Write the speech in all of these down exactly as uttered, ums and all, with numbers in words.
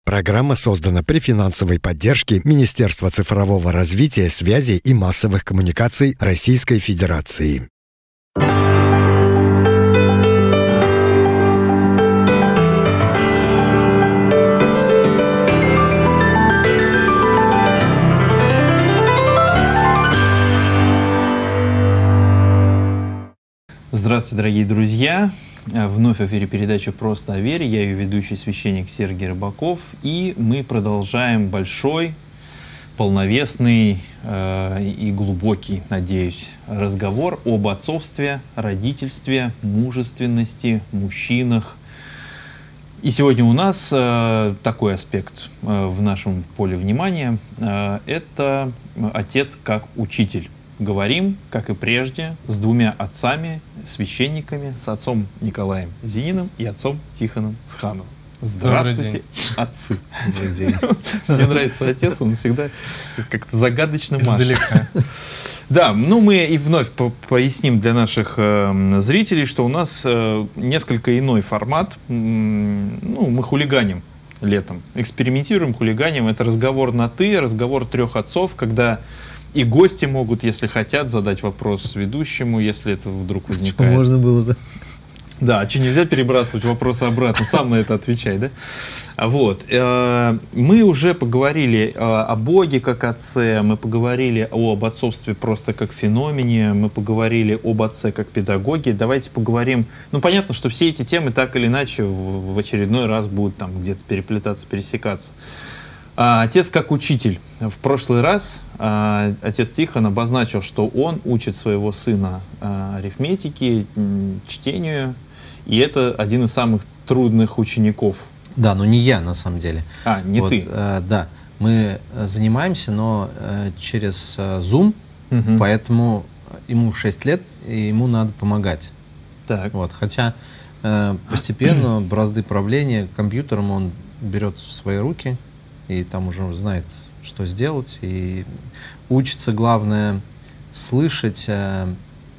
Программа создана при финансовой поддержке Министерства цифрового развития, связи и массовых коммуникаций Российской Федерации. Здравствуйте, дорогие друзья! Вновь в эфире передача «Просто о вере». Я ее ведущий священник Сергей Рыбаков. И мы продолжаем большой, полновесный э, и глубокий, надеюсь, разговор об отцовстве, родительстве, мужественности, мужчинах. И сегодня у нас э, такой аспект э, в нашем поле внимания. Э, это отец как учитель. Говорим, как и прежде, с двумя отцами, священниками, с отцом Николаем Зининым и отцом Тихоном Схановым. Здравствуйте, отцы. Добрый день. Мне нравится отец, он всегда как-то загадочно машет. Издалека. Да, ну мы и вновь по поясним для наших э, зрителей, что у нас э, несколько иной формат. Ну, мы хулиганим летом, экспериментируем, хулиганим. Это разговор на «ты», разговор трех отцов, когда и гости могут, если хотят, задать вопрос ведущему, если это вдруг возникает. Что можно было, да? Да, а что, нельзя перебрасывать вопросы обратно, сам на это отвечай, да? Вот. Мы уже поговорили о Боге как отце, мы поговорили об отцовстве просто как феномене, мы поговорили об отце как педагоге. Давайте поговорим. Ну, понятно, что все эти темы так или иначе в очередной раз будут там где-то переплетаться, пересекаться. Отец как учитель. В прошлый раз а, отец Тихон обозначил, что он учит своего сына а, арифметике, чтению, и это один из самых трудных учеников. Да, но не я на самом деле. А, не вот, ты. Э, да, мы занимаемся, но э, через э, Zoom, угу. Поэтому ему шесть лет, и ему надо помогать. Так. Вот, хотя э, постепенно бразды правления компьютером он берет в свои руки, и там уже знает, что сделать, и учится, главное, слышать э,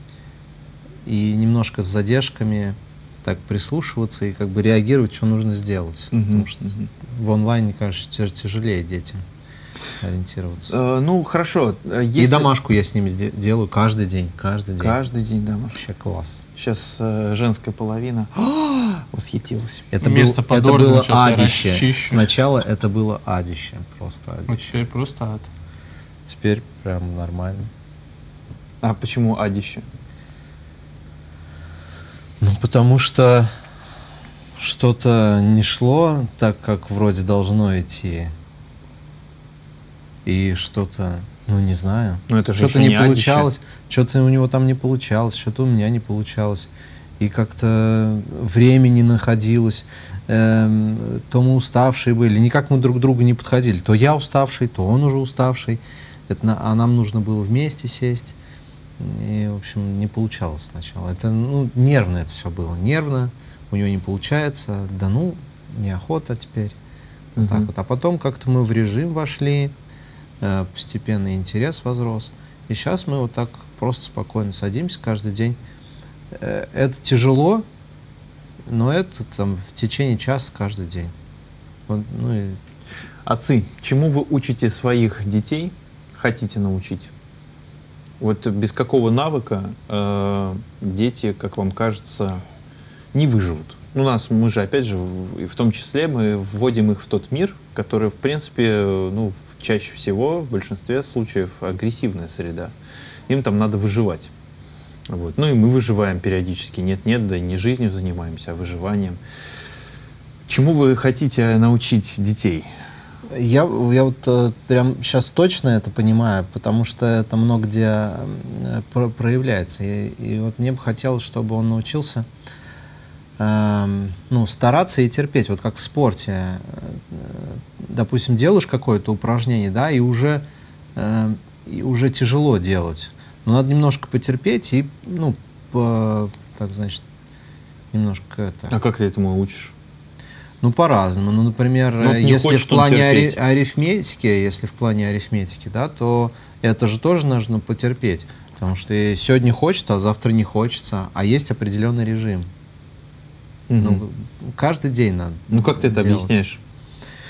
и немножко с задержками так прислушиваться и как бы реагировать, что нужно сделать. Mm-hmm. Потому что mm-hmm. в онлайне, конечно, тяжелее детям ориентироваться. Uh, ну, хорошо. Если... И домашку я с ними делаю каждый день, каждый день. Каждый день домашку. Вообще класс. Сейчас э, женская половина О, восхитилась. Это, был, это было адище. Сначала это было адище. Просто адище. Ну, теперь просто ад. Теперь прям нормально. А почему адище? Ну, потому что что-то не шло так, как вроде должно идти. И что-то, ну, не знаю. Но это же что-то не, не получалось, что-то у него там не получалось, что-то у меня не получалось. И как-то время не находилось. Эм, то мы уставшие были, никак мы друг к другу не подходили. То я уставший, то он уже уставший. Это, а нам нужно было вместе сесть. И, в общем, не получалось сначала. Это, ну, нервно это все было. Нервно, у него не получается. Да ну, неохота теперь. Вот uh-huh. так вот. А потом как-то мы в режим вошли, э, постепенно интерес возрос. И сейчас мы вот так просто спокойно садимся каждый день. Э, это тяжело, но это там в течение часа каждый день. Вот, ну и... Отцы, чему вы учите своих детей, хотите научить? Вот без какого навыка э, дети, как вам кажется, не выживут? Ну, нас, мы же, опять же, в, в том числе мы вводим их в тот мир, который, в принципе, ну, чаще всего, в большинстве случаев, агрессивная среда. Им там надо выживать. Вот. Ну и мы выживаем периодически. Нет-нет, да не жизнью занимаемся, а выживанием. Чему вы хотите научить детей? Я, я вот э, прям сейчас точно это понимаю, потому что это много где э, про проявляется. И, и вот мне бы хотелось, чтобы он научился э, ну, стараться и терпеть. Вот как в спорте. Э, допустим, делаешь какое-то упражнение, да, и уже, э, и уже тяжело делать. Но надо немножко потерпеть и, ну, по, так, значит, немножко это... А как ты этому учишь? Ну, по-разному. Ну, например, ну, если хочет, в плане ари арифметики, если в плане арифметики, да, то это же тоже нужно потерпеть. Потому что сегодня хочется, а завтра не хочется, а есть определенный режим. Угу. Ну, каждый день надо. Ну, как ты это делать. объясняешь?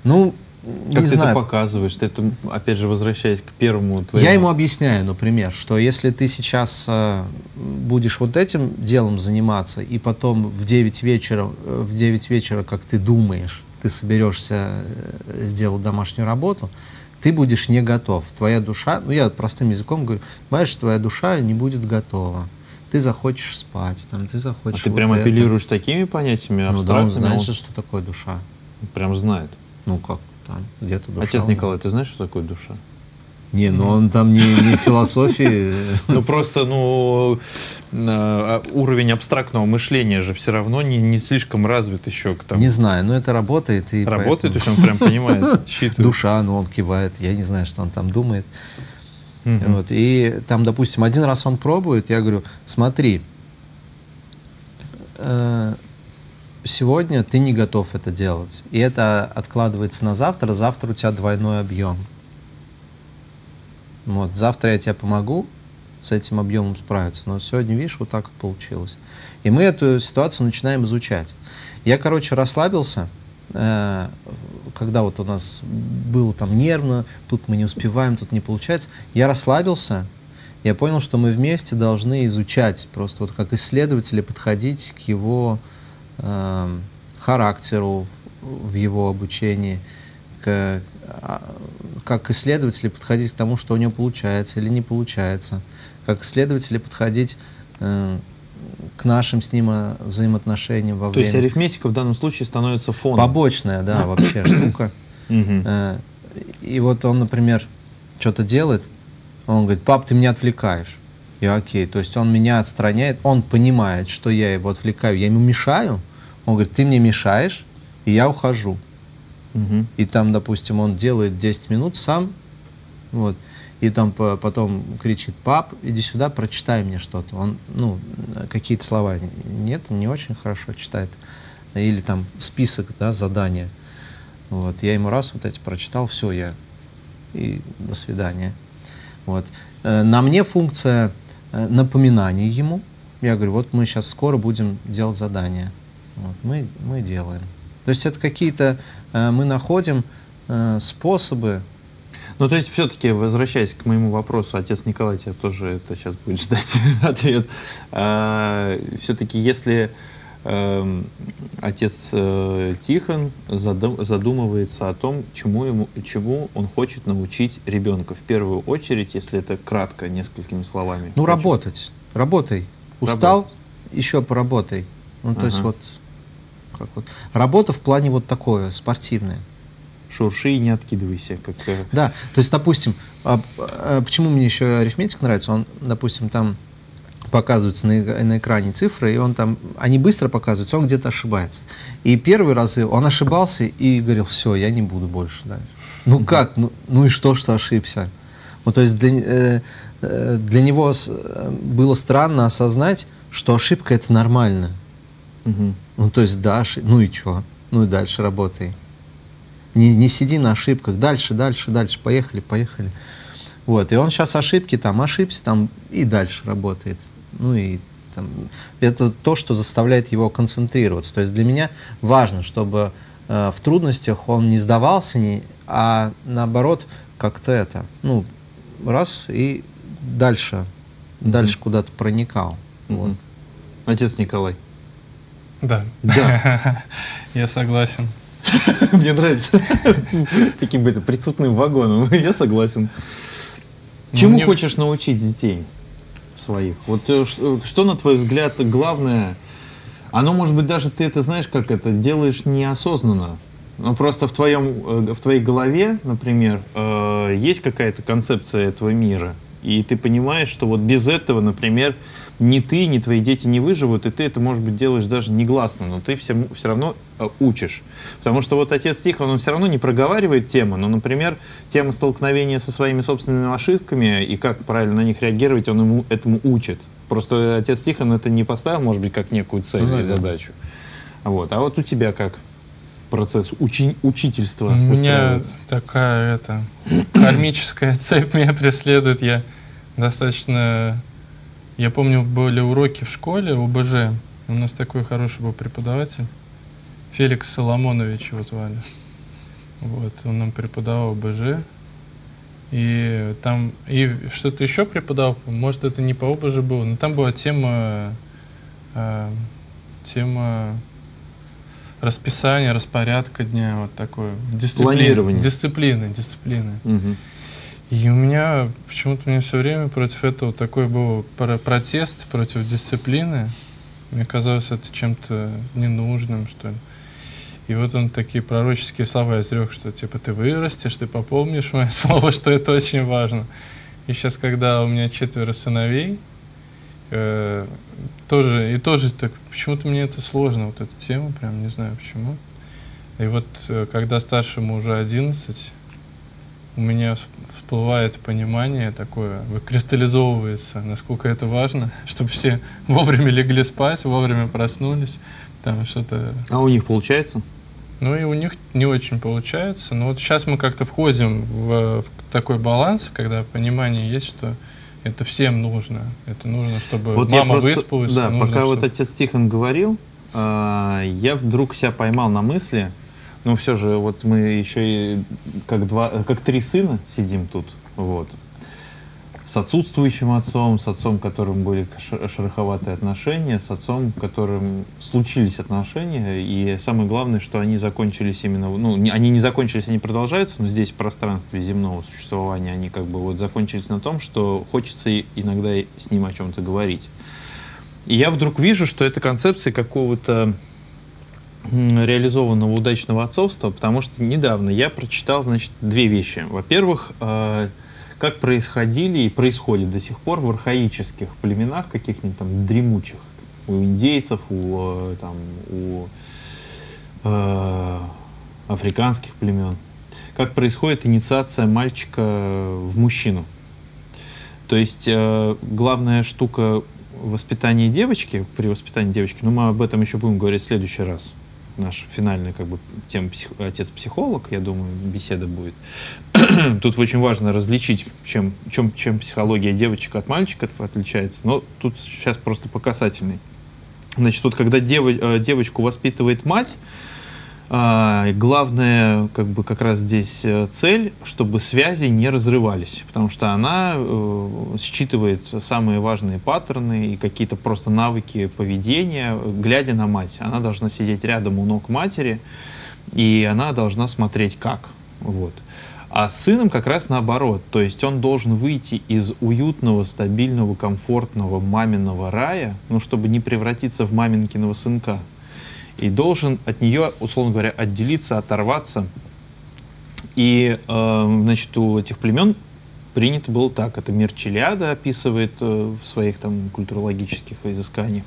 Ну, Как не ты знаю. это показываешь? Ты это, опять же, возвращаясь к первому твоему... Я ему объясняю, например, что если ты сейчас э, будешь вот этим делом заниматься, и потом в девять вечера, в девять вечера, как ты думаешь, ты соберешься э, сделать домашнюю работу, ты будешь не готов. Твоя душа, ну я простым языком говорю, понимаешь, твоя душа не будет готова. Ты захочешь спать, там, ты захочешь... А ты вот прям это. апеллируешь такими понятиями Ну да, он абстрактными? знает он же, что такое душа. прям знает. Ну как, там, где-то душа. Отец он- Николай, ты знаешь, что такое душа? Не, ну он там не, не в философии. Ну просто, ну, э, уровень абстрактного мышления же все равно не, не слишком развит еще. К тому. Не знаю, но это работает. И Работает, то поэтому- есть он прям понимает, считывает. Душа, ну он кивает, я не знаю, что он там думает. Мгм. Вот. И там, допустим, один раз он пробует, я говорю, смотри, э, сегодня ты не готов это делать, и это откладывается на завтра, завтра у тебя двойной объем. Вот, завтра я тебе помогу с этим объемом справиться, но сегодня, видишь, вот так вот получилось. И мы эту ситуацию начинаем изучать. Я, короче, расслабился, э, когда вот у нас было там нервно, тут мы не успеваем, тут не получается. Я расслабился, я понял, что мы вместе должны изучать, просто вот как исследователи подходить к его э, характеру в его обучении, к, а, как исследователи подходить к тому, что у него получается или не получается, как исследователи подходить э, к нашим с ним э, взаимоотношениям во То есть время. арифметика в данном случае становится фоном. Побочная, да, вообще штука. Мгм. Э, И вот он, например, что-то делает, он говорит, пап, ты меня отвлекаешь. Я окей, то есть он меня отстраняет, он понимает, что я его отвлекаю, я ему мешаю, он говорит, ты мне мешаешь, и я ухожу. Мгм. И там, допустим, он делает десять минут сам, вот, и там по- потом кричит, пап, иди сюда, прочитай мне что-то. Он, ну, какие-то слова нет, не очень хорошо читает. Или там список, да, задания. Вот, я ему раз вот эти прочитал, все, я, и до свидания. Вот. Э, На мне функция э, напоминания ему. Я говорю, вот мы сейчас скоро будем делать задание. Вот, мы, мы делаем. То есть это какие-то, э, мы находим э, способы. Ну, то есть, все-таки, возвращаясь к моему вопросу, отец Николай, тебя тоже это сейчас будет ждать ответ. Все-таки, если эм, отец э, Тихон задум- задумывается о том, чему, ему, чему он хочет научить ребенка, в первую очередь, если это кратко, несколькими словами. Ну, Хочет- работать. Работай. Устал, еще поработай. Ну, то есть Ага. вот, как вот. Работа в плане вот такое, спортивное. Шурши и не откидывайся. Как, э, Да, то есть, допустим, а, а, почему мне еще арифметика нравится? Он, допустим, там показываются на, эк- на экране цифры, и он там, они быстро показываются, он где-то ошибается. И первый раз он ошибался и говорил, все, я не буду больше дальше. Ну как? Ну, ну и что, что ошибся? Ну, то есть для, э, э, для него с- э, было странно осознать, что ошибка — это нормально. мгм. Ну, то есть, да, ошиб- ну и что? Ну и дальше работай. Не, не сиди на ошибках. Дальше, дальше, дальше. Поехали, поехали. Вот. И он сейчас ошибки там ошибся, там и дальше работает. Ну и там, это то, что заставляет его концентрироваться. То есть для меня важно, чтобы э, в трудностях он не сдавался, не, а наоборот как-то это, ну, раз и дальше, дальше куда-то проникал. Вот. Мгм. Отец Николай. Да. Да. Я согласен. Мне нравится. Таким это, прицепным вагоном. Я согласен. Ну, Чему мне- хочешь научить детей своих? Вот э, ш- что, на твой взгляд, главное? Оно, может быть, даже ты это знаешь, как это делаешь неосознанно. Ну, просто в, твоем, э, в твоей голове, например, э, есть какая-то концепция этого мира, и ты понимаешь, что вот без этого, например, ни ты, ни твои дети не выживут, и ты это, может быть, делаешь даже негласно, но ты все, все равно э, учишь. Потому что вот отец Тихон, он все равно не проговаривает тему, но, например, тема столкновения со своими собственными ошибками и как правильно на них реагировать, он ему этому учит. Просто отец Тихон это не поставил, может быть, как некую цель Ну, или наверное. задачу. Вот. А вот у тебя как процесс учи- учительства У меня выстраивается? такая это, кармическая цепь меня преследует. Я достаточно... Я помню, были уроки в школе, у бэ жэ. У нас такой хороший был преподаватель. Феликс Соломонович его звали. Вот, он нам преподавал ОБЖ. И там, и что-то еще преподавал, может, это не по ОБЖ было, но там была тема, э, тема расписания, распорядка дня, вот такое. Планирование. Дисциплины, дисциплины. Угу. И у меня, почему-то у меня все время против этого такой был протест против дисциплины. Мне казалось это чем-то ненужным, что ли. И вот он такие пророческие слова изрек, что типа ты вырастешь, ты попомнишь мое слово, что это очень важно. И сейчас, когда у меня четверо сыновей, э, тоже, и тоже так, почему-то мне это сложно, вот эта тема, прям не знаю почему. И вот э, когда старшему уже одиннадцать, у меня всплывает понимание такое, выкристаллизовывается, насколько это важно, чтобы все вовремя легли спать, вовремя проснулись. Там что-то... А у них получается? Ну и у них не очень получается. Но вот сейчас мы как-то входим в, в такой баланс, когда понимание есть, что это всем нужно. Это нужно, чтобы вот мама просто, выспалась. Да, нужно, пока чтобы... вот отец Тихон говорил, э, я вдруг себя поймал на мысли, ну все же, вот мы еще и как, два, как три сына сидим тут, вот. С отсутствующим отцом, с отцом, которым были шероховатые отношения, с отцом, которым случились отношения, и самое главное, что они закончились именно, ну, не, они не закончились, они продолжаются, но здесь в пространстве земного существования они как бы вот закончились на том, что хочется иногда с ним о чем-то говорить. И я вдруг вижу, что это концепция какого-то реализованного удачного отцовства, потому что недавно я прочитал, значит, две вещи. Во-первых, как происходили и происходят до сих пор в архаических племенах, каких-нибудь там дремучих, у индейцев, у, там, у э, африканских племен, как происходит инициация мальчика в мужчину. То есть э, главная штука воспитания девочки, при воспитании девочки, но мы об этом еще будем говорить в следующий раз. Наш финальный как бы тема псих, отец-психолог, я думаю, беседа будет. Тут очень важно различить, чем, чем, чем психология девочек от мальчиков отличается, но тут сейчас просто по касательной. Значит, вот когда дев, девочку воспитывает мать, главная как бы как раз здесь цель, чтобы связи не разрывались, потому что она э, считывает самые важные паттерны и какие-то просто навыки поведения, глядя на мать. Она должна сидеть рядом у ног матери, и она должна смотреть как. Вот. А с сыном как раз наоборот, то есть он должен выйти из уютного, стабильного, комфортного маминого рая, ну, чтобы не превратиться в маменькиного сынка. И должен от нее, условно говоря, отделиться, оторваться. И, э, значит, у этих племен принято было так. Это мир Челиада описывает э, в своих там культурологических изысканиях.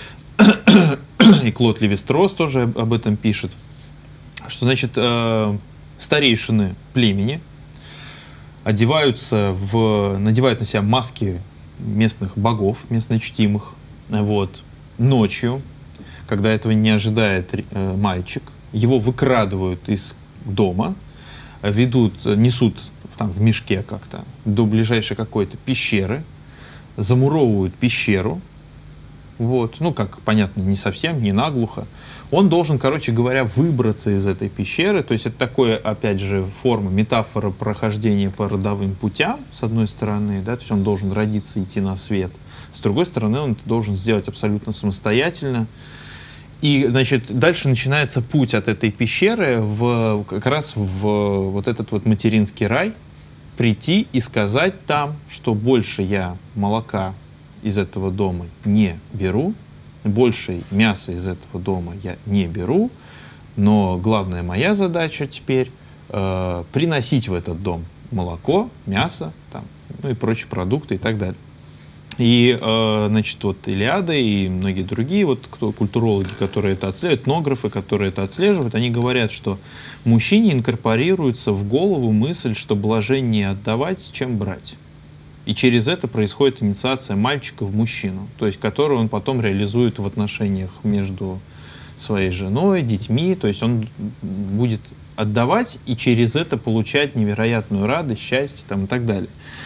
И Клод Левистрос тоже об этом пишет. Что, значит, э, старейшины племени одеваются в, надевают на себя маски местных богов, местно чтимых, вот, ночью, когда этого не ожидает э, мальчик, его выкрадывают из дома, ведут, несут там в мешке как-то до ближайшей какой-то пещеры, замуровывают пещеру, вот, ну, как понятно, не совсем, не наглухо. Он должен, короче говоря, выбраться из этой пещеры, то есть это такое, опять же, форма, метафора прохождения по родовым путям, с одной стороны, да, то есть он должен родиться, идти на свет, с другой стороны, он это должен сделать абсолютно самостоятельно. И, значит, дальше начинается путь от этой пещеры в, как раз в вот этот вот материнский рай, прийти и сказать там, что больше я молока из этого дома не беру, больше мяса из этого дома я не беру, но главная моя задача теперь э, приносить в этот дом молоко, мясо, там, ну и прочие продукты и так далее. И, э, значит, вот Илиада и многие другие вот кто, культурологи, которые это отслеживают, этнографы, которые это отслеживают, они говорят, что мужчине инкорпорируется в голову мысль, что блаженнее отдавать, чем брать. И через это происходит инициация мальчика в мужчину, то есть которую он потом реализует в отношениях между своей женой, детьми, то есть он будет отдавать и через это получать невероятную радость, счастье там, и так далее.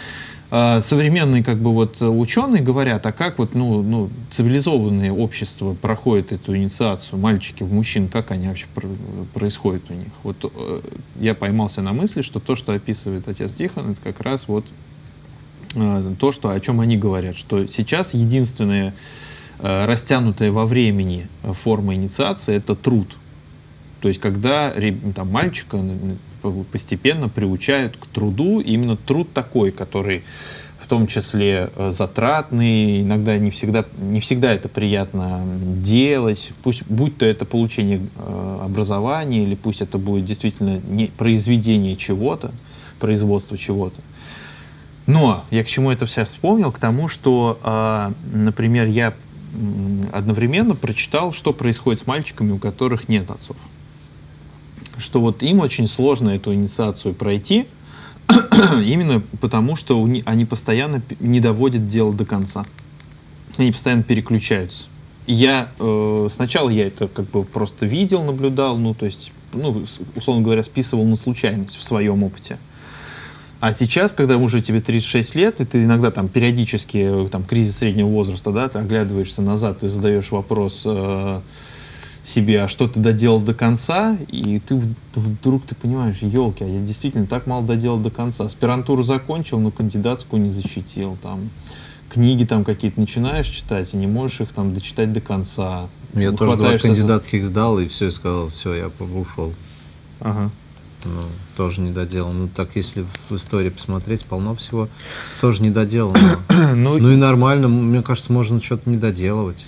современные как бы вот ученые говорят, а как вот ну, ну, цивилизованные общества проходят эту инициацию, мальчики в мужчин, как они вообще происходят у них? Вот я поймался на мысли, что то, что описывает отец Тихон, это как раз вот то, что, о чем они говорят, что сейчас единственная растянутая во времени форма инициации — это труд. То есть когда там, мальчика постепенно приучают к труду, именно труд такой, который в том числе затратный, иногда не всегда, не всегда это приятно делать, пусть, будь то это получение образования, или пусть это будет действительно не произведение чего-то, производство чего-то. Но я к чему это все вспомнил? К тому, что, например, я одновременно прочитал, что происходит с мальчиками, у которых нет отцов. Что вот им очень сложно эту инициацию пройти, именно потому, что они постоянно не доводят дело до конца. Они постоянно переключаются. И я, э, сначала я это как бы просто видел, наблюдал, ну, то есть, ну, условно говоря, списывал на случайность в своем опыте. А сейчас, когда уже тебе тридцать шесть лет, и ты иногда там периодически, там, кризис среднего возраста, да, ты оглядываешься назад и задаешь вопрос э, себе, а что ты доделал до конца, и ты вдруг ты понимаешь, елки, а я действительно так мало доделал до конца. Аспирантуру закончил, но кандидатскую не защитил, там, книги там какие-то начинаешь читать, и не можешь их там дочитать до конца. Я тоже два кандидатских сдал, и все, и сказал, все, я ушел. Ага. Ну, тоже не доделал. Ну, так, если в истории посмотреть, полно всего тоже не доделано. ну, ну и нормально, мне кажется, можно что-то не доделывать.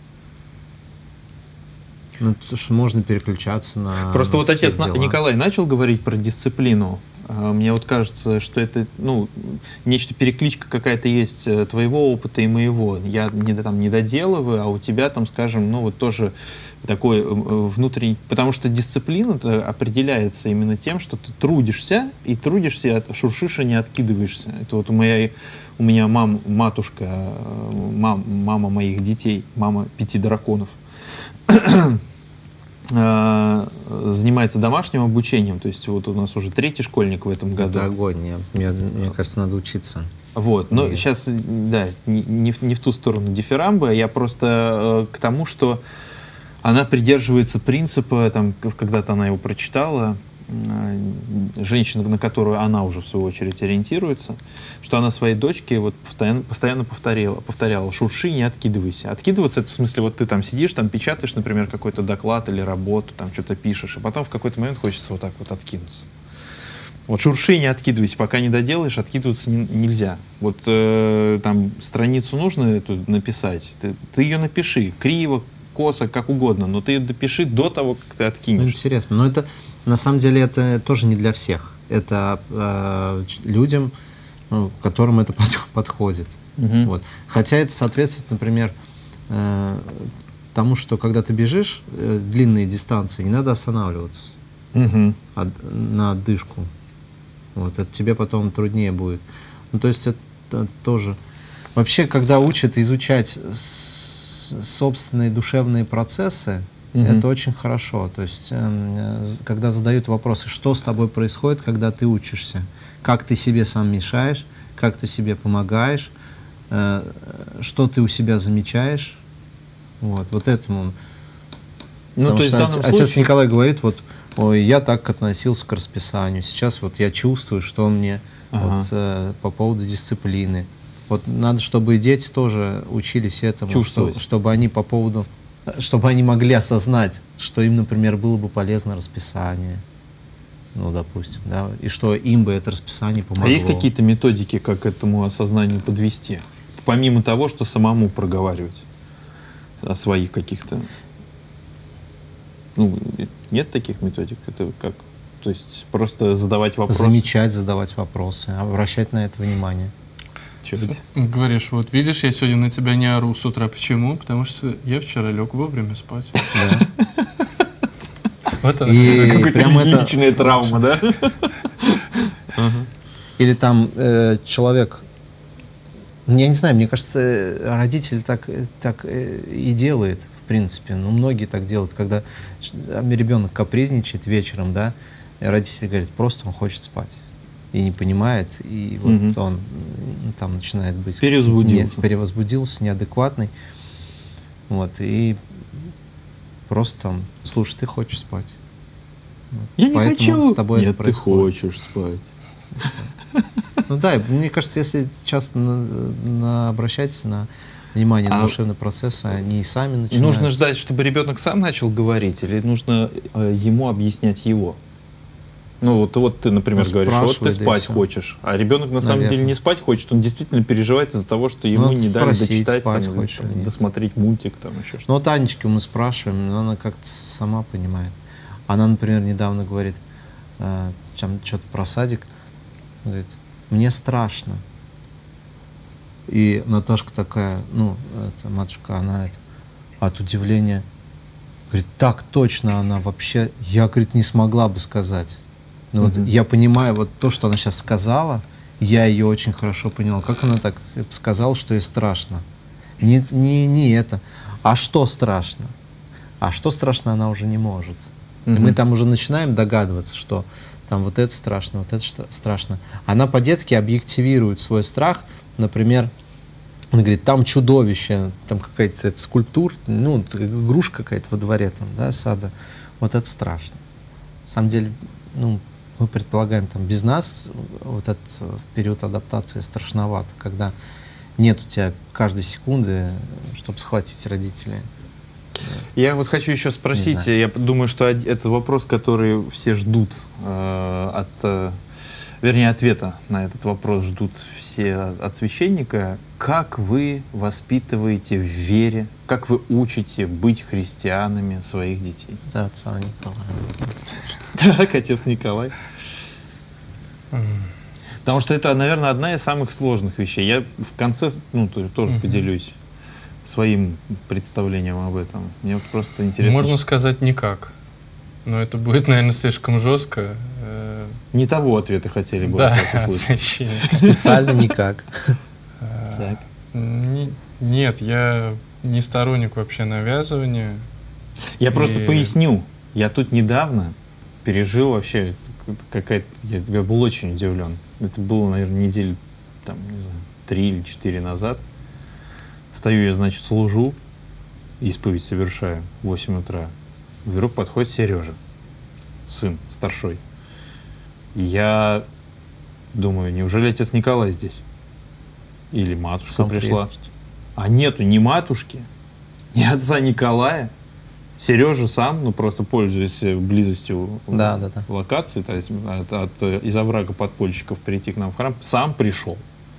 Ну, то, что можно переключаться на... Просто вот отец дела. Николай начал говорить про дисциплину. Мне вот кажется, что это, ну, нечто, перекличка какая-то есть твоего опыта и моего. Я не, там, не доделываю, а у тебя там, скажем, ну, вот тоже такой внутренний... Потому что дисциплина-то определяется именно тем, что ты трудишься, и трудишься, шуршишь, и не откидываешься. Это вот у меня, у меня мам, матушка, мам, мама моих детей, мама пяти драконов, занимается домашним обучением, то есть вот у нас уже третий школьник в этом году. Это огонь, мне, мне, мне кажется, надо учиться. Вот, но Нет. сейчас, да, не, не, в, не в ту сторону дифирамбы, я просто э, к тому, что она придерживается принципа, там, когда-то она его прочитала, э, женщина, на которую она уже в свою очередь ориентируется, что она своей дочке вот постоянно, постоянно повторяла, повторяла, шурши, не откидывайся. Откидываться — это в смысле, вот ты там сидишь, там печатаешь, например, какой-то доклад или работу, там что-то пишешь, и потом в какой-то момент хочется вот так вот откинуться. Вот шурши, не откидывайся, пока не доделаешь, откидываться не, нельзя. Вот э, там страницу нужно эту написать, ты, ты ее напиши, криво, косо, как угодно, но ты ее допиши до того, как ты откинешь. Ну, интересно, но это, на самом деле, это тоже не для всех. Это э, людям, ну, которым это подходит. Угу. Вот. Хотя это соответствует, например, э, тому, что когда ты бежишь э, длинные дистанции, не надо останавливаться Угу. от, на отдышку. Вот. Это тебе потом труднее будет. Ну, то есть это, это тоже... Вообще, когда учат изучать с, собственные душевные процессы, угу. это очень хорошо. То есть, э, когда задают вопросы, что с тобой происходит, когда ты учишься, как ты себе сам мешаешь, как ты себе помогаешь, э, что ты у себя замечаешь. Вот, вот этому. Ну, то есть что в отец, данном отец случае... Николай говорит, вот, ой, я так относился к расписанию, сейчас вот я чувствую, что он мне Ага. вот, э, по поводу дисциплины. Вот надо, чтобы и дети тоже учились этому, Чувствовать. что, чтобы они по поводу, чтобы они могли осознать, что им, например, было бы полезно расписание, ну, допустим, да, и что им бы это расписание помогло. А есть какие-то методики, как к этому осознанию подвести? Помимо того, что самому проговаривать о своих каких-то... Ну, нет таких методик? Это как? То есть просто задавать вопросы? Замечать, задавать вопросы, обращать на это внимание. Чё-то. Говоришь, вот видишь, я сегодня на тебя не ору с утра. Почему? Потому что я вчера лег вовремя спать. Вот она. И Какая-то прям это... личная травма, да? Или там э, человек, я не знаю, мне кажется, родитель так, так э, и делает, в принципе. Ну, многие так делают, когда ребенок капризничает вечером, да, и родители говорят, просто он хочет спать. и не понимает, и вот Мгм. он ну, там начинает быть... Перевозбудился. Не- перевозбудился, неадекватный. Вот, и просто там, слушай, ты хочешь спать. Вот. Я не Поэтому хочу. с тобой Нет, это ты происходит. хочешь спать. Ну да, и мне кажется, если часто на, на- обращать на внимание на А душевный процесс, они и сами начинают. Нужно ждать, чтобы ребенок сам начал говорить, или нужно э, ему объяснять его? Ну вот, вот ты, например, Ну, говоришь, вот ты спрашивает, да и спать всё. хочешь, а ребенок на самом Наверное. деле не спать хочет, он действительно переживает из-за того, что ему Надо не дали спросить, дочитать, спать там, или хочешь или нет. досмотреть мультик, там еще Ну что-то. вот Анечке мы спрашиваем, но она как-то сама понимает. Она, например, недавно говорит, э, там что-то про садик, говорит, мне страшно. И Наташка такая, ну, это, матушка, она это, от удивления, говорит, так точно она вообще, я, говорит, не смогла бы сказать. Но вот Мгм. я понимаю, вот то, что она сейчас сказала, я ее очень хорошо понял. Как она так сказала, что ей страшно? Не, не, не это. А что страшно? А что страшно, она уже не может. И Мгм. мы там уже начинаем догадываться, что там вот это страшно, вот это что страшно. Она по-детски объективирует свой страх. Например, она говорит, там чудовище, там какая-то это скульптура, ну, игрушка какая-то во дворе там, да, сада. Вот это страшно. На самом деле, ну, мы предполагаем, там, без нас вот этот э, период адаптации страшновато, когда нет у тебя каждой секунды, чтобы схватить родителей. Я вот хочу еще спросить, Не я думаю, что од- это вопрос, который все ждут э, от, э, вернее, ответа на этот вопрос ждут все от от священника. Как вы воспитываете в вере, как вы учите быть христианами своих детей? Да, отца Николая. Так, отец Николай. Потому что это, наверное, одна из самых сложных вещей. Я в конце, ну, то- тоже Мгм. поделюсь своим представлением об этом. Мне вот просто интересно. Можно что- сказать никак. Но это будет, наверное, слишком жестко. Э, Не того ответа хотели бы Да, от вас от услышать. священника. Специально никак. Э, Так. не- Нет, я не сторонник вообще навязывания. Я просто И- поясню. Я тут недавно пережил вообще какая-то... Я, я был очень удивлен. Это было, наверное, недели, там, не знаю, три или четыре назад. Стою я, значит, служу, исповедь совершаю в восемь утра. Вдруг подходит Сережа, сын старшой. И я думаю, неужели отец Николай здесь? Или матушка Сам пришла? приехал. А нету ни матушки, ни отца Николая. Сережа сам, ну просто пользуясь э, близостью э, Да, да, да. локации, то есть от, от, э, из оврага подпольщиков прийти к нам в храм, сам пришел.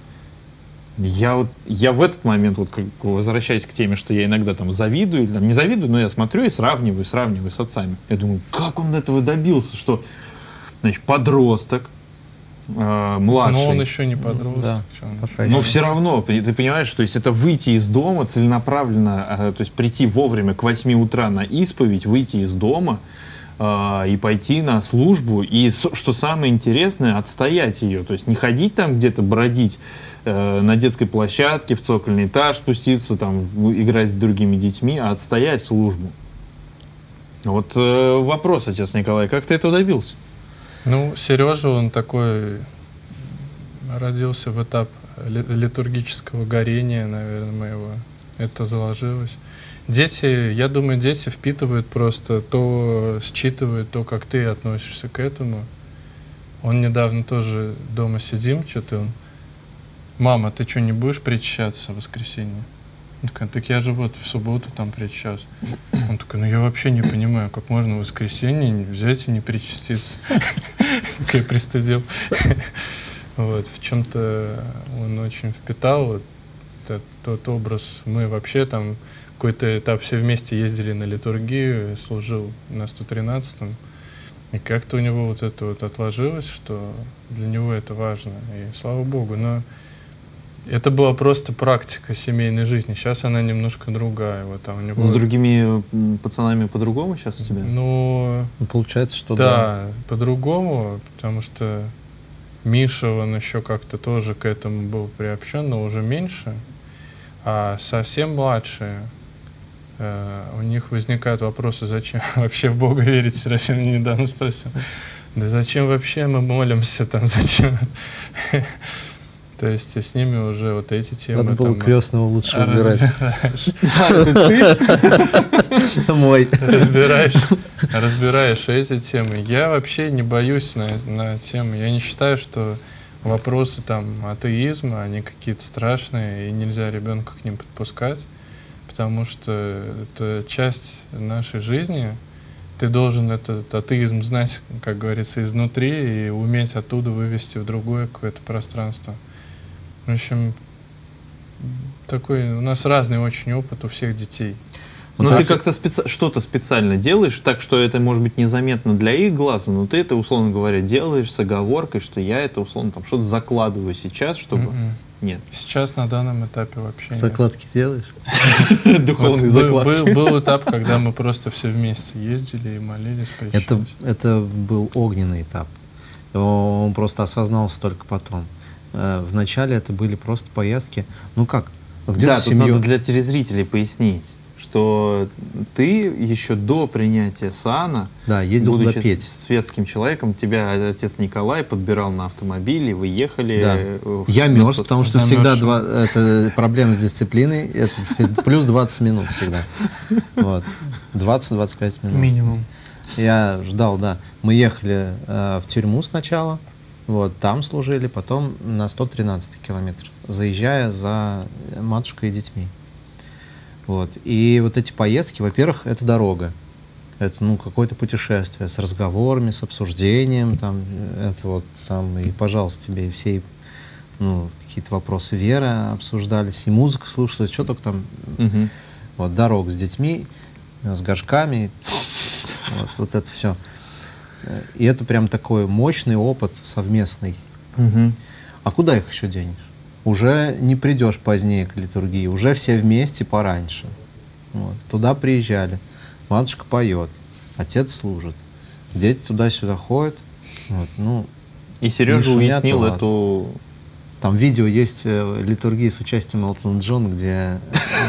Я вот, я в этот момент, вот как, возвращаясь к теме, что я иногда там завидую, или там не завидую, но я смотрю и сравниваю, сравниваю с отцами. Я думаю, как он этого добился, что, значит, подросток, э, младший. Но он еще не подросток. Да, чё он пока еще- Но еще. все равно, ты ты понимаешь, то есть это выйти из дома целенаправленно, а, то есть прийти вовремя к восьми утра на исповедь, выйти из дома а, и пойти на службу, и, с- что самое интересное, отстоять ее, то есть не ходить там где-то бродить э, на детской площадке, в цокольный этаж спуститься, там, играть с другими детьми, а отстоять службу. Вот э, вопрос, отец Николай, как ты этого добился? Ну, Сережа, он такой родился в этап ли- литургического горения, наверное, моего. Это заложилось. Дети, я думаю, дети впитывают просто то, считывают то, как ты относишься к этому. Он недавно тоже дома сидим, что-то он, мама, ты что, не будешь причащаться в воскресенье? Он такой, так я же вот в субботу там причащался. Он такой, ну я вообще не понимаю, как можно в воскресенье взять и не причаститься. Как я пристыдил. Вот, в чем-то он очень впитал вот этот- тот образ. Мы вообще там какой-то этап все вместе ездили на литургию, служил на сто тринадцатом. И как-то у него вот это вот отложилось, что для него это важно. И слава Богу. Но это была просто практика семейной жизни. Сейчас она немножко другая. Вот, а у него... С другими м, пацанами по-другому сейчас у тебя? Ну, Ну, получается, что да, да. по-другому, потому что Миша, он еще как-то тоже к этому был приобщен, но уже меньше. А совсем младшие, э, у них возникают вопросы, зачем вообще в Бога верить, Серафим недавно спросил. Да зачем вообще мы молимся там, зачем? То есть с ними уже вот эти темы... Надо было там, крестного лучше убирать. Разбираешь. Мой. Разбираешь, разбираешь эти темы. Я вообще не боюсь на, на темы. Я не считаю, что вопросы там атеизма, они какие-то страшные, и нельзя ребенка к ним подпускать, потому что это часть нашей жизни. Ты должен этот атеизм знать, как говорится, изнутри и уметь оттуда вывести в другое какое-то пространство. В общем, такой у нас разный очень опыт у всех детей. Но ты как-то специ... что-то специально делаешь, так что это может быть незаметно для их глаза, но ты это, условно говоря, делаешь с оговоркой, что я это, условно, там что-то закладываю сейчас, чтобы... Mm-mm. Нет. Сейчас на данном этапе вообще Закладки делаешь? Духовные закладки. Был этап, когда мы просто все вместе ездили и молились. Это, это был огненный этап. Он просто осознался только потом. Вначале это были просто поездки. Ну как? Где-то да, тут семью... надо для телезрителей пояснить, что ты еще до принятия сана, да, ездил будучи туда петь. светским человеком, тебя отец Николай подбирал на автомобиле, вы ехали. Да. В... Я мерз, потому что всегда мерз. два, это проблема с дисциплиной. Это плюс двадцать минут всегда. Вот. двадцать-двадцать пять минут. Минимум. Я ждал, да. Мы ехали э, в тюрьму сначала. Вот, там служили, потом на сто тринадцатый километр, заезжая за матушкой и детьми. Вот. И вот эти поездки, во-первых, это дорога. Это ну, какое-то путешествие с разговорами, с обсуждением. Там, это вот, там, и, пожалуйста, тебе все ну, какие-то вопросы веры обсуждались, и музыка слушалась, что только там. Угу. Вот, дорога с детьми, с горшками, вот, вот это все. И это прям такой мощный опыт совместный. Угу. А куда их еще денешь? Уже не придешь позднее к литургии, уже все вместе пораньше. Вот. Туда приезжали, матушка поет, отец служит, дети туда-сюда ходят. Вот. Ну, и Сережа уяснил эту... Там видео есть э, литургии с участием Элтона Джона, где...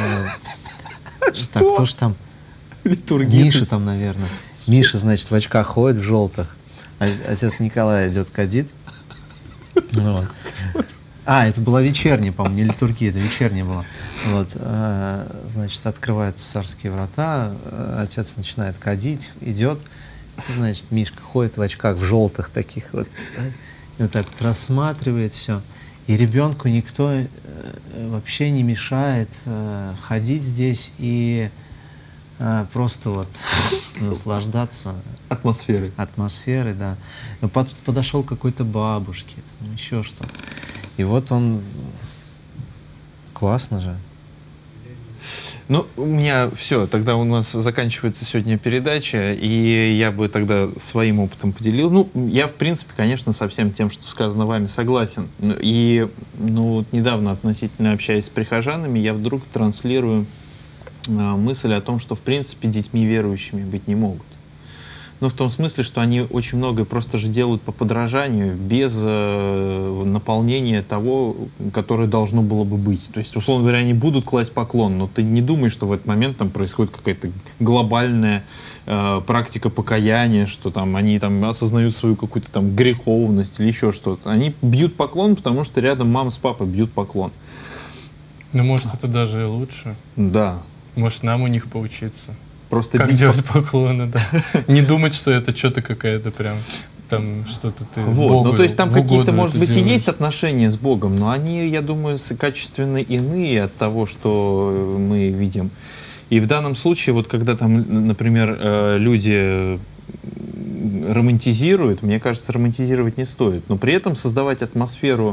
Так, кто ж там? Миша там, наверное. Миша, значит, в очках ходит, в желтых. Отец Николай идет кадит. Вот. А, это была вечерняя, по-моему, не литургия, это вечерняя была. Вот, а, значит, открываются царские врата, отец начинает кадить, идет, значит, Мишка ходит в очках, в желтых таких вот, и вот так вот рассматривает все. И ребенку никто э, вообще не мешает э, ходить здесь и э, просто вот наслаждаться атмосферой. Атмосферой, да. Но под, подошел какой-то бабушке, там, еще что. И вот он... Классно же. Ну, у меня все, тогда у нас заканчивается сегодня передача, и я бы тогда своим опытом поделился. Ну, я, в принципе, конечно, со всем тем, что сказано вами, согласен. И, ну, вот недавно, относительно общаясь с прихожанами, я вдруг транслирую э, мысль о том, что, в принципе, детьми верующими быть не могут. Ну, в том смысле, что они очень многое просто же делают по подражанию, без э, наполнения того, которое должно было бы быть. То есть, условно говоря, они будут класть поклон, но ты не думаешь, что в этот момент там происходит какая-то глобальная э, практика покаяния, что там они там осознают свою какую-то там греховность или еще что-то. Они бьют поклон, потому что рядом мама с папой бьют поклон. Ну, может, это даже и лучше. Да. Может, нам у них поучиться. Просто как делать поклоны, да. Не думать, что это что-то какая-то прям, там что-то ты вот. Богу Ну, то есть там какие-то, может быть, делаешь. И есть отношения с Богом, но они, я думаю, качественно иные от того, что мы видим. И в данном случае, вот когда там, например, люди романтизируют, мне кажется, романтизировать не стоит, но при этом создавать атмосферу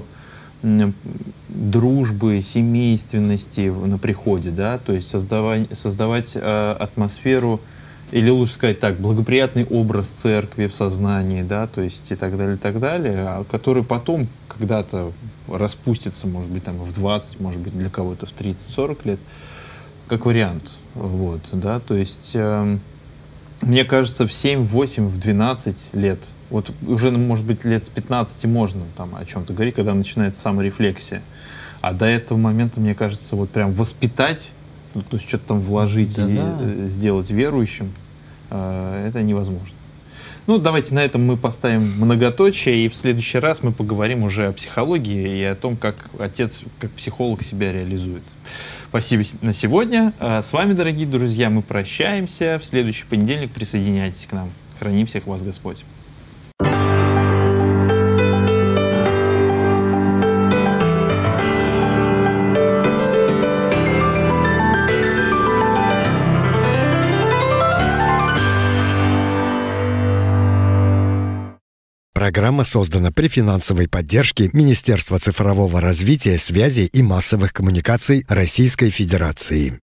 дружбы, семейственности на приходе, да, то есть создавать, создавать э, атмосферу, или лучше сказать так, благоприятный образ церкви в сознании, да, то есть и так далее, и так далее, который потом когда-то распустится, может быть, там в двадцать, может быть, для кого-то в тридцать-сорок лет, как вариант, вот, да, то есть э, мне кажется, в семь, восемь, в двенадцать лет, вот уже, может быть, лет с пятнадцати можно там о чем-то говорить, когда начинается саморефлексия. А до этого момента, мне кажется, вот прям воспитать, ну, то есть что-то там вложить да, и да. сделать верующим, э, это невозможно. Ну, давайте на этом мы поставим многоточие, и в следующий раз мы поговорим уже о психологии и о том, как отец, как психолог себя реализует. Спасибо на сегодня. С вами, дорогие друзья, мы прощаемся. В следующий понедельник присоединяйтесь к нам. Храни всех вас Господь. Программа создана при финансовой поддержке Министерства цифрового развития, связи и массовых коммуникаций Российской Федерации.